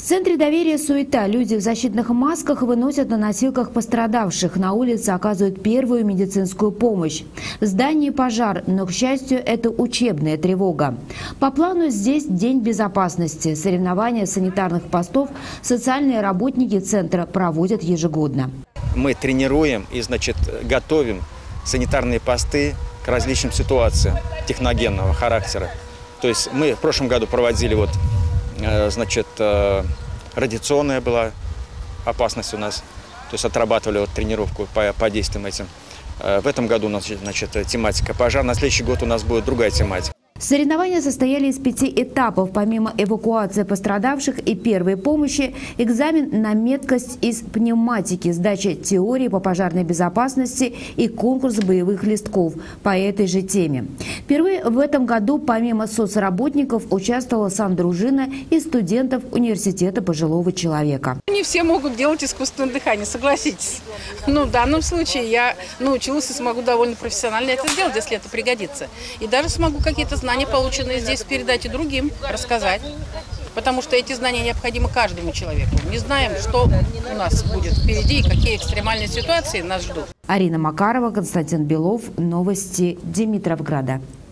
В центре доверия суета. Люди в защитных масках выносят на носилках пострадавших. На улице оказывают первую медицинскую помощь. В здании пожар, но, к счастью, это учебная тревога. По плану здесь день безопасности. Соревнования санитарных постов социальные работники центра проводят ежегодно. Мы тренируем и, готовим санитарные посты к различным ситуациям техногенного характера. То есть мы в прошлом году проводили радиационная была опасность у нас, то есть отрабатывали тренировку по действиям этим. В этом году у нас тематика пожар, на следующий год у нас будет другая тематика. Соревнования состояли из 5 этапов. Помимо эвакуации пострадавших и первой помощи, экзамен на меткость из пневматики, сдача теории по пожарной безопасности и конкурс боевых листков по этой же теме. Впервые в этом году помимо соцработников участвовала сандружина и студентов университета пожилого человека. Не все могут делать искусственное дыхание, согласитесь. Но в данном случае я научилась и смогу довольно профессионально это сделать, если это пригодится. И даже смогу какие-то знания, полученные здесь, передать и другим, рассказать. Потому что эти знания необходимы каждому человеку. Не знаем, что у нас будет впереди и какие экстремальные ситуации нас ждут. Арина Макарова, Константин Белов. Новости Димитровграда.